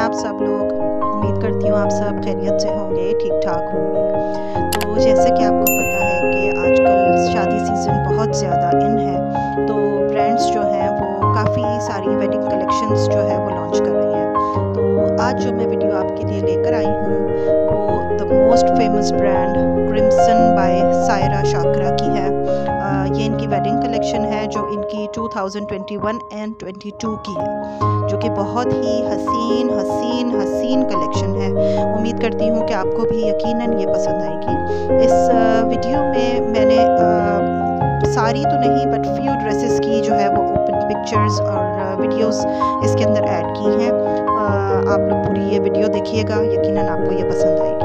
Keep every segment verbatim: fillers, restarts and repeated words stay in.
आप सब लोग? उम्मीद करती हूँ आप सब खैरियत से होंगे, ठीक ठाक होंगे। तो जैसे कि आपको पता है कि आजकल शादी सीज़न बहुत ज़्यादा इन है, तो ब्रांड्स जो हैं वो काफ़ी सारी वेडिंग कलेक्शंस जो है वो लॉन्च कर रही हैं। तो आज जो मैं वीडियो आपके लिए लेकर आई हूँ वो the most famous brand Crimson by Saira Shakra की है। आ, ये इनकी वेडिंग कलेक्शन है जो इनकी two thousand twenty one and twenty two की है, जो कि बहुत ही हसीन हसीन हसीन कलेक्शन है। उम्मीद करती हूँ कि आपको भी यकीनन ये पसंद आएगी। इस वीडियो में मैंने आ, सारी तो नहीं बट फ्यू ड्रेसेस की जो है वो ओपन पिक्चर्स और वीडियोस इसके अंदर ऐड की हैं। आप लोग पूरी ये वीडियो देखिएगा, यकीनन आपको ये पसंद आएगी।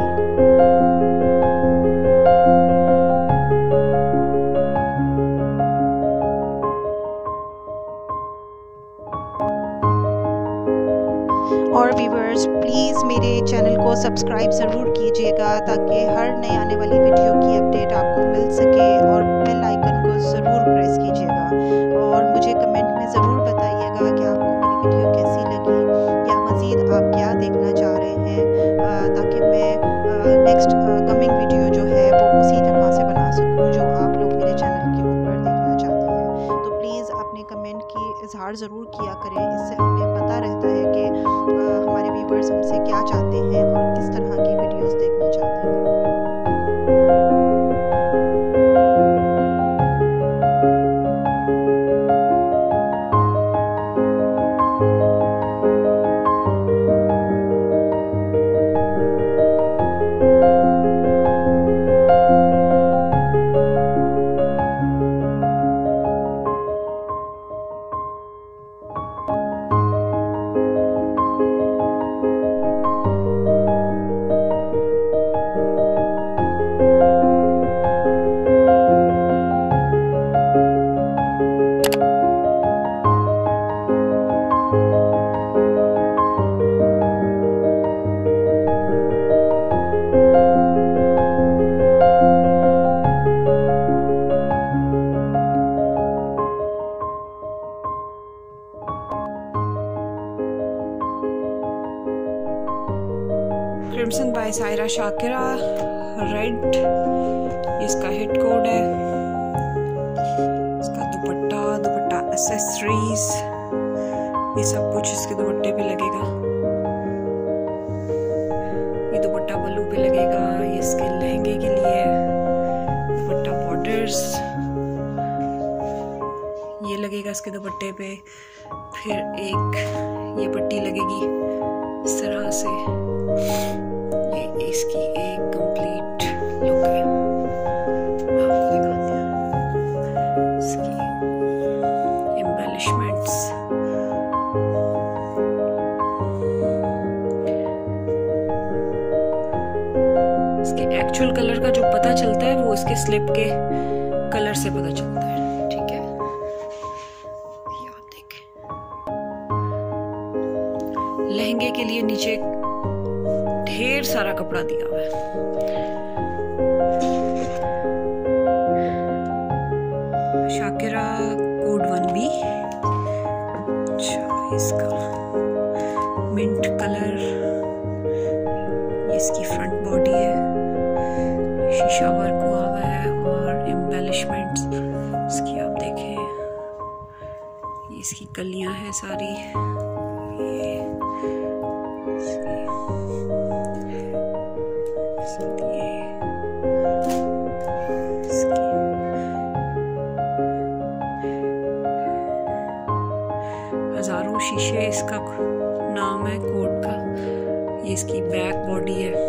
और व्यूवर्स प्लीज़ मेरे चैनल को सब्सक्राइब ज़रूर कीजिएगा ताकि हर नए आने वाली वीडियो की अपडेट आपको मिल सके, और बेल आइकन को ज़रूर प्रेस कीजिएगा और मुझे कमेंट में ज़रूर बताइएगा कि आपको मेरी वीडियो कैसी लगी या मज़ीद आप क्या देखना चाह रहे हैं, ताकि मैं नेक्स्ट कमिंग वीडियो जो है वो उसी तरह से बना सकूँ जो आप लोग मेरे चैनल के ऊपर देखना चाहते हैं। तो प्लीज़ अपने कमेंट की इजहार ज़रूर किया करें, इससे हमें पता रहता है कि हमारे व्यूवर्स हमसे क्या चाहते हैं और किस तरह की वीडियोस देखना चाहते हैं। Crimson by Saira Shakra red इसका हिट कोड है। इसका दुपट्टा दुपट्टा एक्सेसरीज ये सब कुछ इसके दुपट्टे पे लगेगा। ये दुपट्टा बल्लू पे लगेगा, ये इसके लहंगे के लिए दुपट्टा बॉर्डर्स ये लगेगा इसके दुपट्टे पे। फिर एक ये पट्टी लगेगी इस तरह से। ये इसकी एक कंप्लीट लुक है, आपको दिखाते हैं इसकी एम्बेलिशमेंट्स। इसके एक्चुअल कलर का जो पता चलता है वो इसके स्लिप के कलर से पता चलता है, ठीक है। ये आप देखें, लहंगे के लिए नीचे ढेर सारा कपड़ा दिया हुआ है। Shakira code one B. अच्छा, इसका मिंट कलर, ये इसकी फ्रंट बॉडी है, शीशा वर्क हुआ हुआ है और एम्बेलिशमेंट्स इसकी आप देखें। ये इसकी कलियां हैं सारी। ये हजारों शीशे इसका नाम है कोड का। ये इसकी बैक बॉडी है।